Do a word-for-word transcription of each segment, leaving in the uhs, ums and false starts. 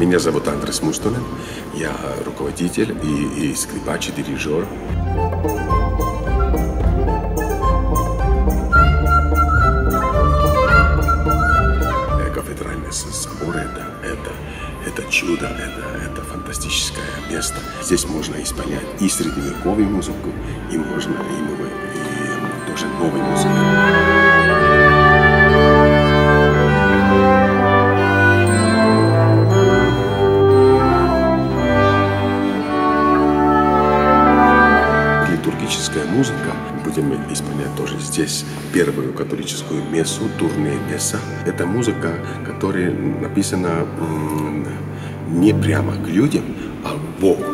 Меня зовут Андрес Мустонен, я руководитель и, и скрипач, и дирижер. Кафедральный собор это, это, это чудо, это, это фантастическое место. Здесь можно исполнять и средневековую музыку, и можно и, и тоже новую музыку. Литургическая музыка будем исполнять тоже здесь первую католическую мессу, турне месса. Это музыка, которая написана не прямо к людям, а к Богу.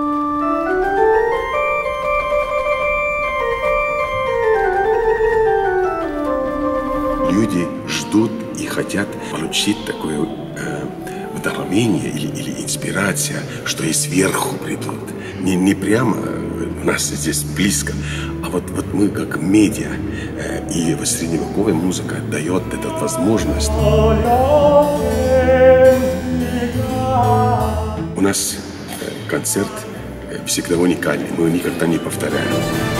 Люди ждут и хотят получить такое э, вдохновение или, или инспирация, что и сверху придут. Не, не прямо у нас здесь близко, а вот, вот мы как медиа, э, и средневековая музыка дает эту возможность. У нас э, концерт э, всегда уникальный, мы никогда не повторяем.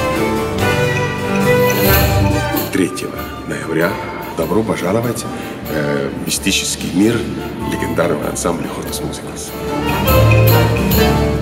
третьего ноября добро пожаловать э, в мистический мир легендарного ансамбля Hortus Musicus.